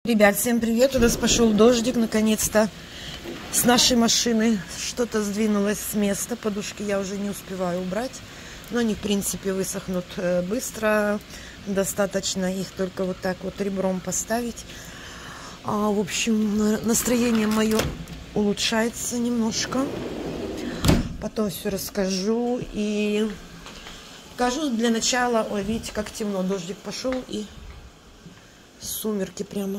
Ребят, всем привет! У нас пошел дождик, наконец-то с нашей машины что-то сдвинулось с места. Подушки я уже не успеваю убрать, но они, в принципе, высохнут быстро. Достаточно их только вот так вот ребром поставить. В общем, настроение мое улучшается немножко. Потом все расскажу и покажу для начала. Ой, видите, как темно, дождик пошел и сумерки прямо.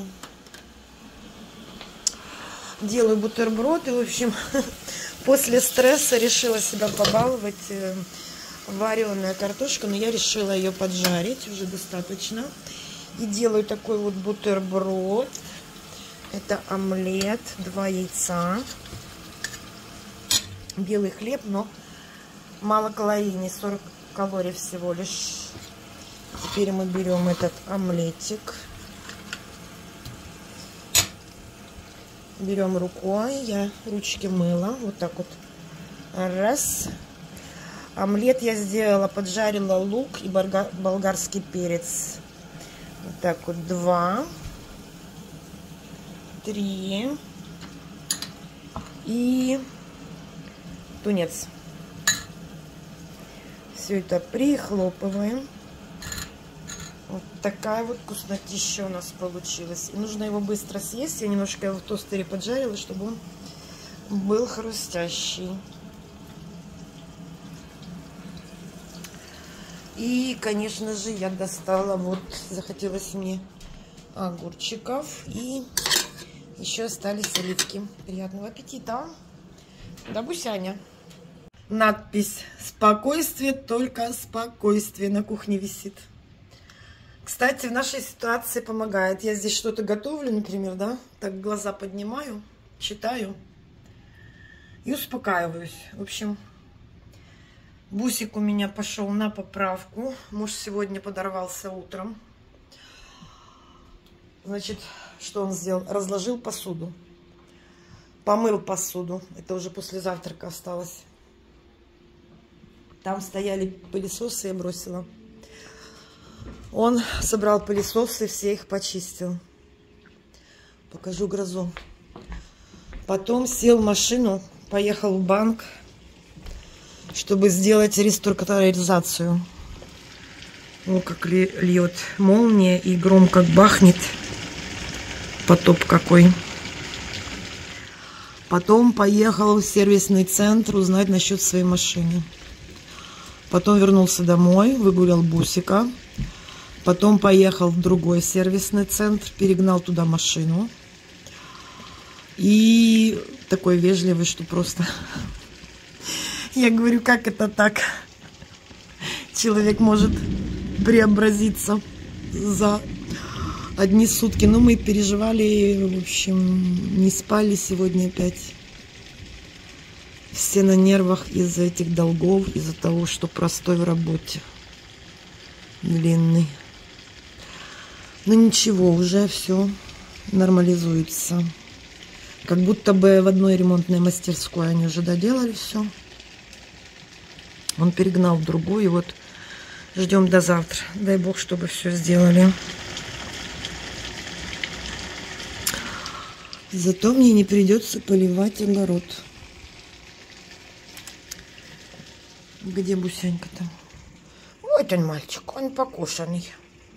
Делаю бутерброд и, в общем, после стресса решила себя побаловать. Вареная картошка, но я решила ее поджарить, уже достаточно. И делаю такой вот бутерброд. Это омлет, 2 яйца, белый хлеб, но малокалорийный, 40 калорий всего лишь. Теперь мы берем этот омлетик. Берем рукой, я ручки мыла, вот так вот, раз. Омлет я сделала, поджарила лук и болгарский перец. Вот так вот, 2, 3 и тунец. Все это прихлопываем. Вот такая вот вкуснотища у нас получилась. И нужно его быстро съесть. Я немножко его в тостере поджарила, чтобы он был хрустящий. И, конечно же, я достала, вот, захотелось мне огурчиков. И еще остались оливки. Приятного аппетита. Да, Бусяня. Надпись «Спокойствие, только спокойствие» на кухне висит. Кстати, в нашей ситуации помогает. Я здесь что-то готовлю, например, да, так глаза поднимаю, читаю и успокаиваюсь. В общем, Бусик у меня пошел на поправку. Муж сегодня подорвался утром. Значит, что он сделал? Разложил посуду. Помыл посуду. Это уже после завтрака осталось. Там стояли пылесосы, я бросила. Он собрал пылесосы, все их почистил. Покажу грозу. Потом сел в машину, поехал в банк, чтобы сделать реструктуризацию. О, как льет молния и громко бахнет. Потоп какой. Потом поехал в сервисный центр узнать насчет своей машины. Потом вернулся домой, выгулял Бусика. Потом поехал в другой сервисный центр, перегнал туда машину. И такой вежливый, что просто... Я говорю, как это так? Человек может преобразиться за одни сутки. Но мы переживали, в общем, не спали сегодня опять. Все на нервах из-за этих долгов, из-за того, что простой в работе. Длинный. Но ничего, уже все нормализуется. Как будто бы в одной ремонтной мастерской они уже доделали все. Он перегнал в другую. И вот ждем до завтра. Дай бог, чтобы все сделали. Зато мне не придется поливать огород. Где Бусенька-то? Вот он, мальчик, он покушанный.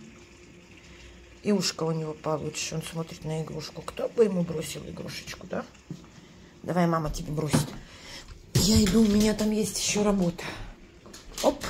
И ушко у него получше. Он смотрит на игрушку. Кто бы ему бросил игрушечку, да? Давай, мама тебе бросит. Я иду, у меня там есть еще работа. Оп.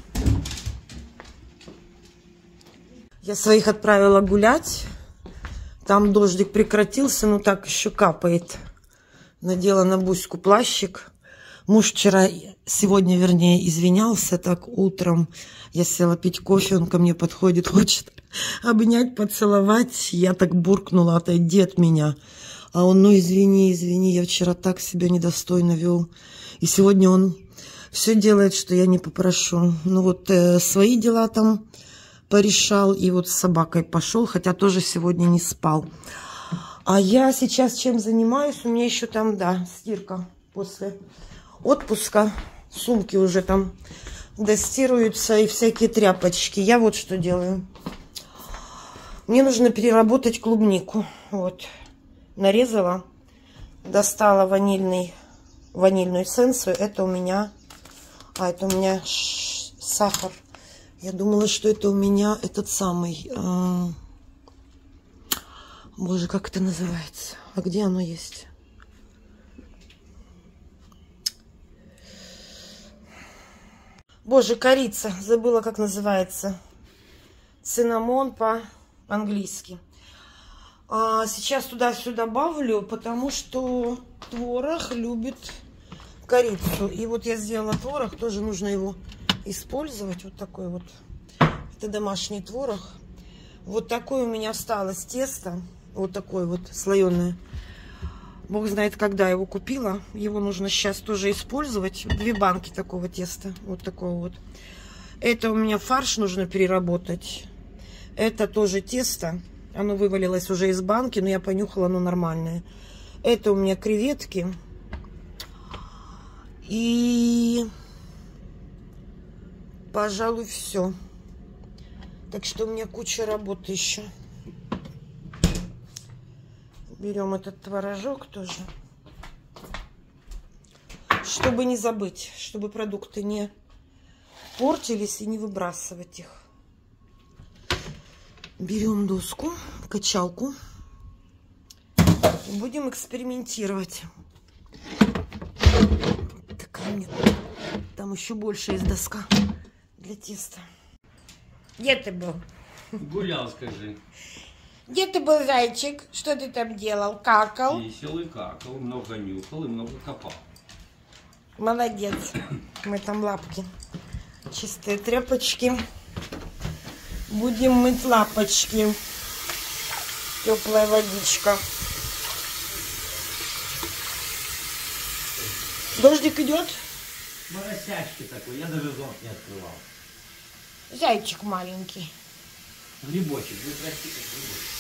Я своих отправила гулять. Там дождик прекратился, но так еще капает. Надела на Буську плащик. Муж сегодня, вернее, извинялся так утром. Я села пить кофе, он ко мне подходит, хочет обнять, поцеловать. Я так буркнула, отойди от меня. А он, ну извини, я вчера так себя недостойно вел. И сегодня он все делает, что я не попрошу. Ну вот свои дела там порешал и вот с собакой пошел, хотя тоже сегодня не спал. А я сейчас чем занимаюсь? У меня еще там, да, стирка после отпуска. Сумки уже там достируются и всякие тряпочки. Я вот что делаю. Мне нужно переработать клубнику. Вот. Нарезала. Достала ванильную эссенцию. Это у меня... это у меня сахар. Я думала, что это у меня этот самый... Боже, как это называется? А где оно есть? Боже, корица. Забыла, как называется. Цинамон по-английски. Сейчас туда все добавлю, потому что творог любит корицу. И вот я сделала творог. Тоже нужно его использовать. Вот такой вот. Это домашний творог. Вот такое у меня осталось тесто. Вот такое вот слоеное. Бог знает, когда его купила. Его нужно сейчас тоже использовать. 2 банки такого теста. Вот такого вот. Это у меня фарш нужно переработать. Это тоже тесто. Оно вывалилось уже из банки, но я понюхала, оно нормальное. Это у меня креветки. И, пожалуй, все. Так что у меня куча работы еще. Берем этот творожок тоже. Чтобы не забыть, чтобы продукты не портились и не выбрасывать их. Берем доску, качалку. И будем экспериментировать. Такая у меня. Там еще больше есть доска для теста. Где ты был? Гулял, скажи. Где ты был, зайчик? Что ты там делал? Какал? Веселый какал, много нюхал и много копал. Молодец. Мы там лапки. Чистые тряпочки. Будем мыть лапочки. Теплая водичка. Дождик идет? Моросящий такой, я даже зонт не открывал. Зайчик маленький. Грибочек, вы простите, как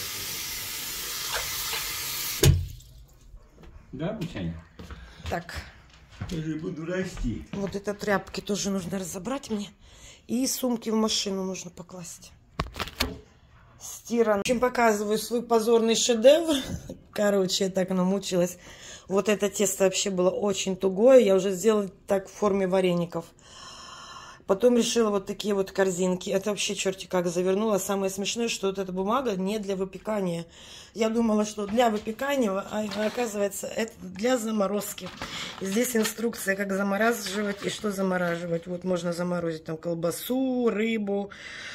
грибочек. Да, Бучаня? Так. Я же буду расти. Вот это тряпки тоже нужно разобрать мне. И сумки в машину нужно покласть. Стиран. В общем, показываю свой позорный шедевр. Короче, я так намучилась. Вот это тесто вообще было очень тугое. Я уже сделала так в форме вареников. Потом решила вот такие вот корзинки. Это вообще черти как завернула. Самое смешное, что вот эта бумага не для выпекания. Я думала, что для выпекания, а оказывается, это для заморозки. И здесь инструкция, как замораживать и что замораживать. Вот можно заморозить там колбасу, рыбу,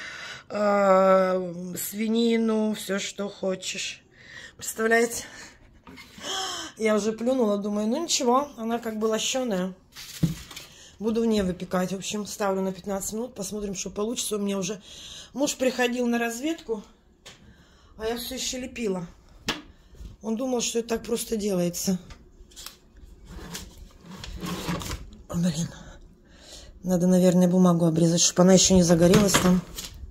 свинину, все, что хочешь. Представляете? Я уже плюнула, думаю, ну ничего, она как бы лощеная. Буду в ней выпекать. В общем, ставлю на 15 минут, посмотрим, что получится. У меня уже муж приходил на разведку, а я все еще лепила. Он думал, что это так просто делается. Блин. Надо, наверное, бумагу обрезать, чтобы она еще не загорелась там.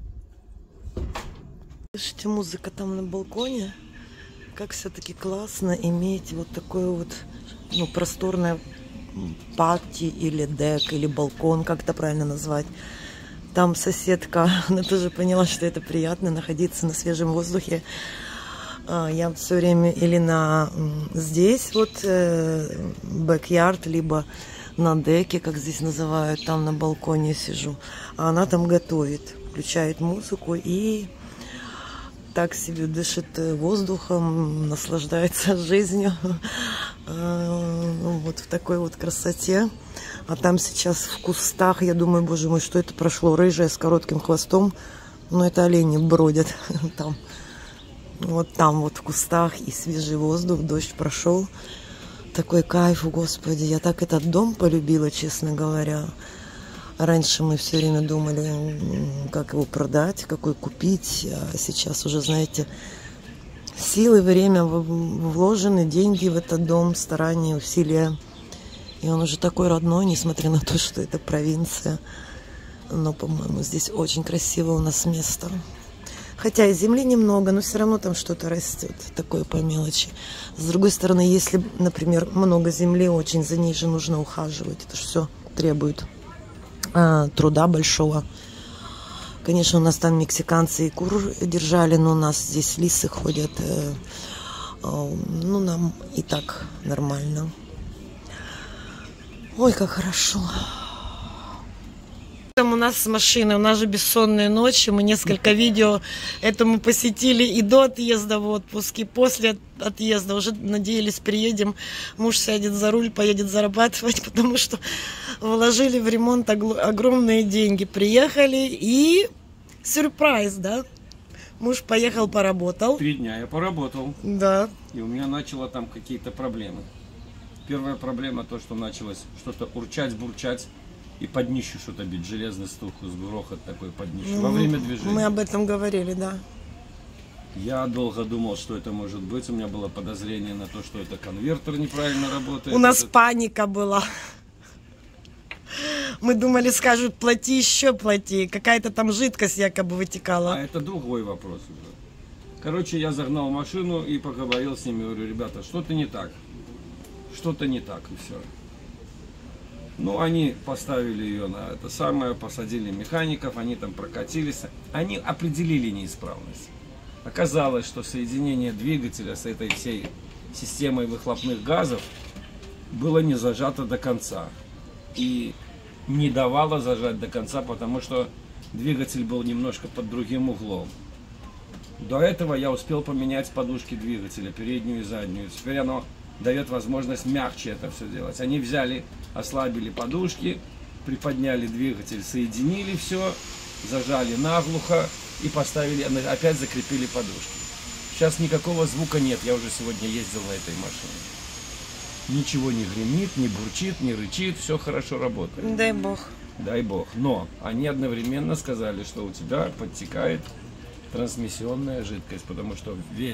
Слышите, музыка там на балконе. Как все-таки классно иметь вот такое вот, ну, просторное пати или дек, или балкон, как это правильно назвать. Там соседка, она тоже поняла, что это приятно находиться на свежем воздухе. Я все время или здесь вот бэк-ярд, либо на деке, как здесь называют, там на балконе сижу. А она там готовит, включает музыку и так себе дышит воздухом, наслаждается жизнью. Вот в такой вот красоте. А там сейчас в кустах, я думаю, боже мой, что это прошло? Рыжая с коротким хвостом. Но это олени бродят там. Вот там вот в кустах и свежий воздух, дождь прошел. Такой кайф, Господи. Я так этот дом полюбила, честно говоря. Раньше мы все время думали, как его продать, какой купить. А сейчас уже, знаете, силы, время вложены, деньги в этот дом, старания, усилия. И он уже такой родной, несмотря на то, что это провинция. Но, по-моему, здесь очень красиво у нас место. Хотя и земли немного, но все равно там что-то растет, такое по мелочи. С другой стороны, если, например, много земли, очень за ней же нужно ухаживать. Это же все требует труда большого. Конечно, у нас там мексиканцы и кур держали, но у нас здесь лисы ходят. Ну, нам и так нормально. Ой, как хорошо. Там у нас с машиной, у нас же бессонные ночи, мы несколько видео этому посетили и до отъезда в отпуск, и после отъезда. Уже надеялись, приедем, муж сядет за руль, поедет зарабатывать, потому что вложили в ремонт огромные деньги. Приехали и сюрприз, да? Муж поехал, поработал. 3 дня я поработал. Да. И у меня начало там какие-то проблемы. Первая проблема то, что началось что-то урчать, бурчать. И под днищу что-то бить, железный стук, грохот такой под днищу, во время движения. Мы об этом говорили, да. Я долго думал, что это может быть. У меня было подозрение на то, что это конвертер неправильно работает. У нас паника была. Мы думали, скажут, плати еще, плати. Какая-то там жидкость якобы вытекала. А это другой вопрос уже. Короче, я загнал машину и поговорил с ними. Говорю, ребята, что-то не так. Что-то не так, и все. Ну, они поставили ее на это самое, посадили механиков, они там прокатились. Они определили неисправность. Оказалось, что соединение двигателя с этой всей системой выхлопных газов было не зажато до конца. И не давало зажать до конца, потому что двигатель был немножко под другим углом. До этого я успел поменять подушки двигателя, переднюю и заднюю. Теперь оно дает возможность мягче это все делать. Они взяли, ослабили подушки, приподняли двигатель, соединили все, зажали наглухо и поставили, опять закрепили подушки. Сейчас никакого звука нет, я уже сегодня ездил на этой машине. Ничего не гремит, не бурчит, не рычит, все хорошо работает. Дай бог. Дай бог. Но они одновременно сказали, что у тебя подтекает трансмиссионная жидкость, потому что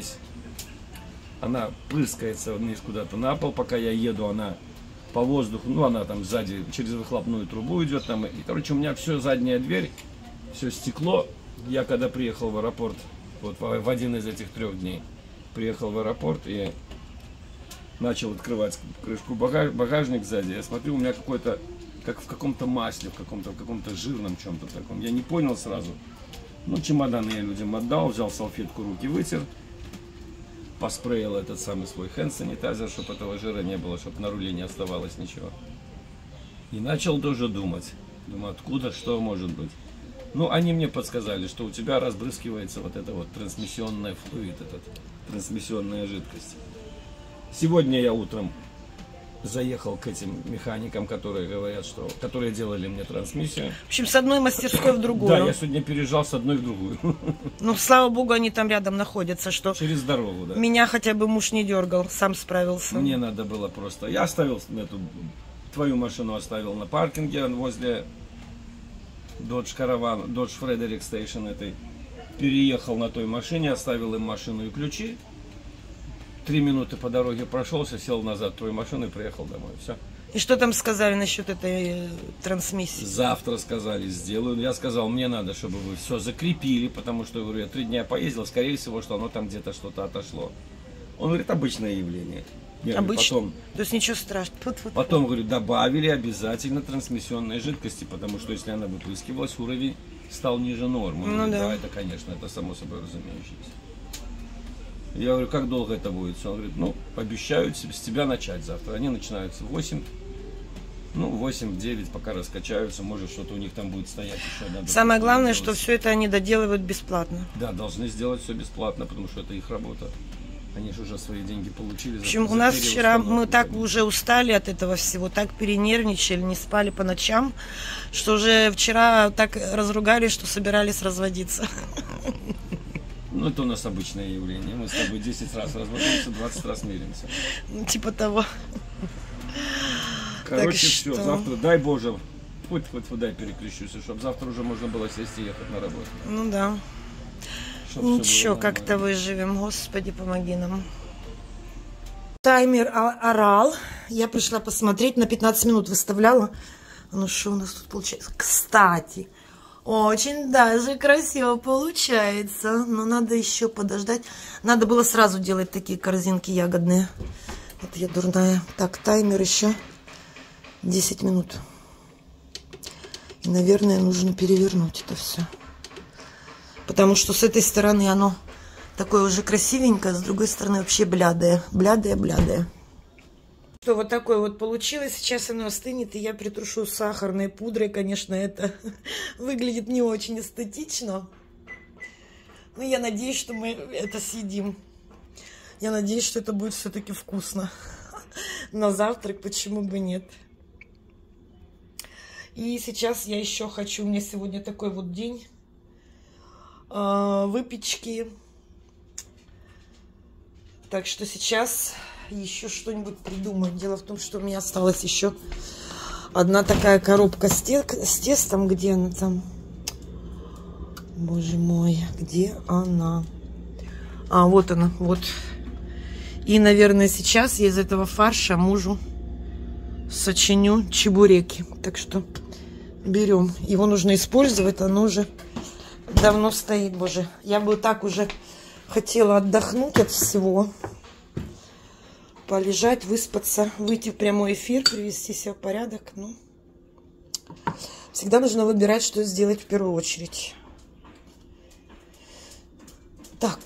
она прыскается вниз куда-то на пол, пока я еду, она по воздуху, ну она там сзади через выхлопную трубу идет там, и короче у меня все, задняя дверь, все стекло. Я когда приехал в аэропорт, вот в один из этих 3 дней, приехал в аэропорт и начал открывать крышку багажник сзади, я смотрю, у меня какой-то, как в каком-то масле, в каком-то жирном чем-то таком, я не понял сразу. Ну, чемоданы я людям отдал, взял салфетку, руки вытер, поспреял этот самый свой hand-санитайзер, чтобы этого жира не было, чтобы на руле не оставалось ничего. И начал тоже думать. Думаю, откуда, что может быть. Ну, они мне подсказали, что у тебя разбрызгивается вот эта вот трансмиссионная флюид, трансмиссионная жидкость. Сегодня я утром заехал к этим механикам, которые говорят, что, которые делали мне трансмиссию. В общем, с одной мастерской в другую. Да, я сегодня переезжал с одной в другую. Ну, слава богу, они там рядом находятся, что через дорогу, да. Меня хотя бы муж не дергал, сам справился. Мне надо было просто... Я оставил твою машину оставил на паркинге возле Dodge Caravan, Dodge Frederick Station этой. Переехал на той машине, оставил им машину и ключи. 3 минуты по дороге прошелся, сел назад в твою машину и приехал домой. Все. И что там сказали насчет этой трансмиссии? Завтра сказали, сделаю. Я сказал, мне надо, чтобы вы все закрепили, потому что, говорю, я 3 дня поездил, скорее всего, что оно там где-то что-то отошло. Он говорит, обычное явление. Обычно? Потом, то есть ничего страшного. Потом, говорю, добавили обязательно трансмиссионной жидкости, потому что если она выплескивалась, уровень стал ниже нормы. Ну, говорит, да. Да, это, конечно, это само собой разумеющееся. Я говорю, как долго это будет? Он говорит, ну, обещают с тебя начать завтра. Они начинаются в 8. Ну, 8-9, пока раскачаются, может, что-то у них там будет стоять еще. Надо Самое главное, что все это они доделывают бесплатно. Да, должны сделать все бесплатно, потому что это их работа. Они же уже свои деньги получили. В общем, у нас вчера мы так уже устали от этого всего, так перенервничали, не спали по ночам, что уже вчера так разругались, что собирались разводиться. Ну, это у нас обычное явление. Мы с тобой 10 раз разводимся, 20 раз миримся. Ну, типа того. Короче, Так все, что? завтра, дай Боже, хоть дай перекрещусь, чтобы завтра уже можно было сесть и ехать на работу. Ну да. Чтоб всё Ничего, было как-то нормально. выживем. Господи, помоги нам. Таймер орал. Я пришла посмотреть, на 15 минут выставляла. Ну что у нас тут получается? Кстати, очень даже красиво получается. Но надо еще подождать. Надо было сразу делать такие корзинки ягодные. Вот я дурная. Так, таймер еще 10 минут. И, наверное, нужно перевернуть это все. Потому что с этой стороны оно такое уже красивенькое, с другой стороны вообще блядое. Блядое. Что вот такое вот получилось. Сейчас оно остынет, и я притрушу сахарной пудрой. Конечно, это выглядит не очень эстетично. Но я надеюсь, что мы это съедим. Я надеюсь, что это будет все-таки вкусно. На завтрак, почему бы нет. И сейчас я еще хочу, у меня сегодня такой вот день выпечки. Так что сейчас еще что-нибудь придумаю. Дело в том, что у меня осталась еще одна такая коробка с тестом. Где она там? Боже мой, где она? А, вот она, вот. И, наверное, сейчас я из этого фарша мужу сочиню чебуреки. Так что берем. Его нужно использовать, оно уже давно стоит. Боже, я бы так уже хотела отдохнуть от всего. Полежать, выспаться, выйти в прямой эфир, привести себя в порядок. Ну, всегда нужно выбирать, что сделать в первую очередь. Так.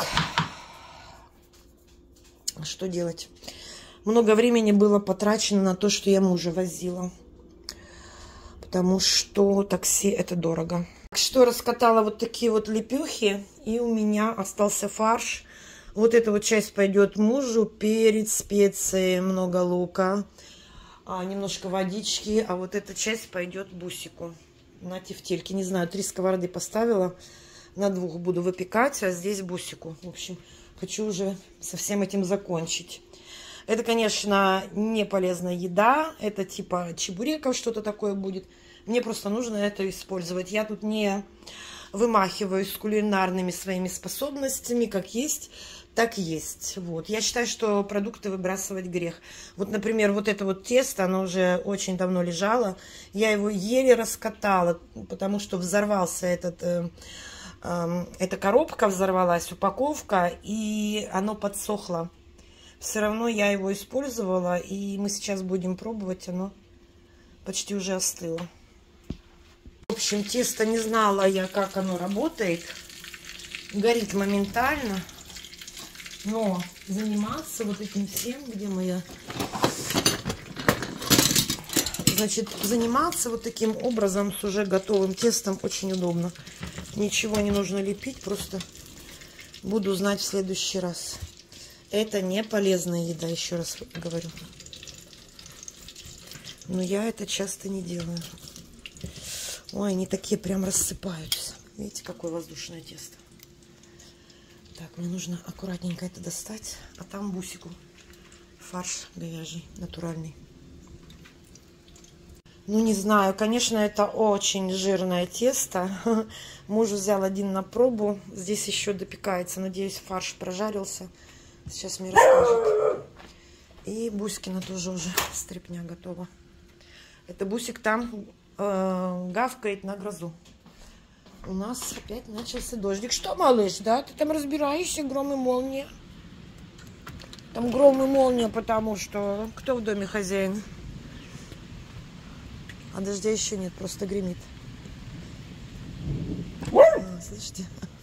Что делать? Много времени было потрачено на то, что я мужа возила. Потому что такси это дорого. Так что раскатала вот такие вот лепехи. И у меня остался фарш. Вот эта вот часть пойдет мужу. Перец, специи, много лука. Немножко водички. А вот эта часть пойдет бусику. На тефтельке. Не знаю, 3 сковороды поставила. На 2 буду выпекать. А здесь бусику. В общем, хочу уже со всем этим закончить. Это, конечно, не полезная еда. Это типа чебуреков что-то такое будет. Мне просто нужно это использовать. Я тут не вымахиваюсь с кулинарными своими способностями. Как есть, так есть. Вот. Я считаю, что продукты выбрасывать грех. Вот, например, вот это вот тесто, оно уже очень давно лежало. Я его еле раскатала, потому что взорвался эта коробка, взорвалась упаковка, и оно подсохло. Все равно я его использовала, и мы сейчас будем пробовать. Оно почти уже остыло. В общем, тесто не знала я, как оно работает. Горит моментально. Но заниматься вот этим всем, где моя... Значит, заниматься вот таким образом с уже готовым тестом очень удобно. Ничего не нужно лепить, просто буду знать в следующий раз. Это не полезная еда, еще раз говорю. Но я это часто не делаю. Ой, они такие прям рассыпаются. Видите, какое воздушное тесто. Так, мне нужно аккуратненько это достать. А там бусику. Фарш говяжий, натуральный. Ну, не знаю, конечно, это очень жирное тесто. Муж взял один на пробу. Здесь еще допекается. Надеюсь, фарш прожарился. Сейчас мне расскажет. И Буськина тоже уже стряпня готова. Это Бусик там гавкает на грозу. У нас опять начался дождик. Что, малыш, да? Ты там разбираешься? Гром и молния. Там гром и молния, потому что... Кто в доме хозяин? А дождя еще нет, просто гремит. Слышите?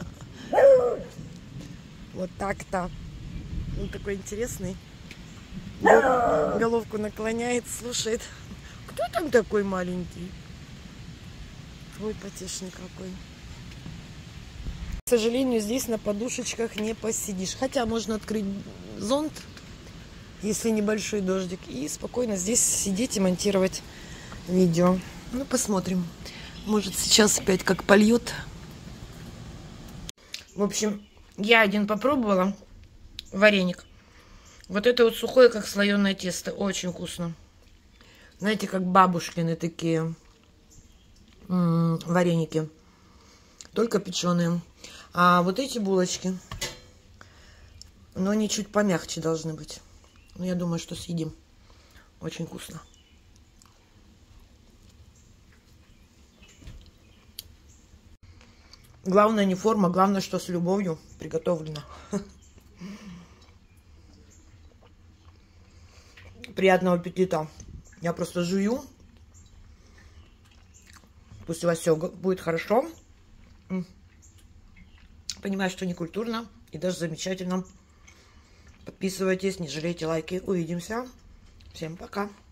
Вот так-то. Он такой интересный. Головку наклоняет, слушает. Кто там такой маленький? Ой, потешный какой. К сожалению, здесь на подушечках не посидишь. Хотя можно открыть зонт, если небольшой дождик, и спокойно здесь сидеть и монтировать видео. Ну, посмотрим. Может, сейчас опять как польет. В общем, я один попробовала вареник. Вот это вот сухое, как слоеное тесто. Очень вкусно. Знаете, как бабушкины такие вареники. Только печеные. А вот эти булочки, но они чуть помягче должны быть. Но я думаю, что съедим. Очень вкусно. Главное не форма, главное, что с любовью приготовлено. Приятного аппетита. Я просто жую. Пусть у вас все будет хорошо. Понимаю, что не культурно и даже замечательно. Подписывайтесь, не жалейте лайки. Увидимся. Всем пока.